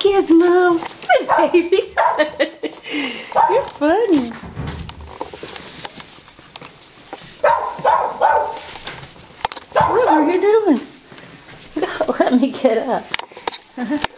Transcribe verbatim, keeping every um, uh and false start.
Gizmo. Hi, baby. You're funny. What are you doing? Oh, let me get up. Uh-huh.